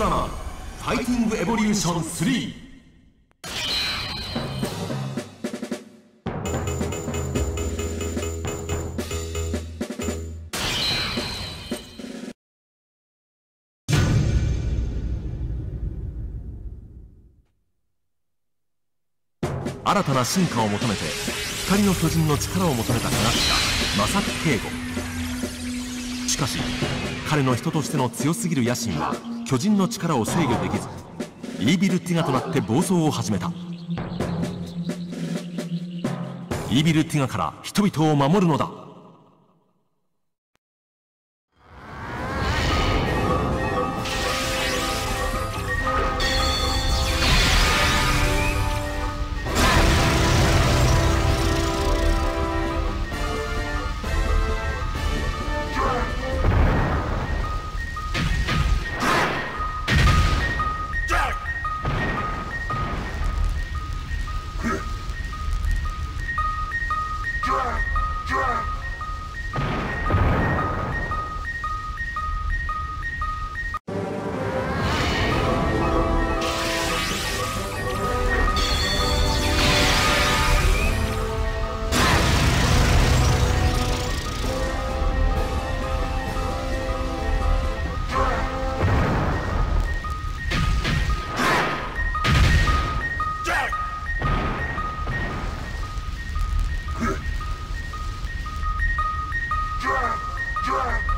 ラマンファイティングエボリューション3。新たな進化を求めて光の巨人の力を求めた科学者マサキケイゴ。しかし彼の人としての強すぎる野心は巨人の力を制御できず、イービル・ティガとなって暴走を始めた。イービル・ティガから人々を守るのだ。 Drag!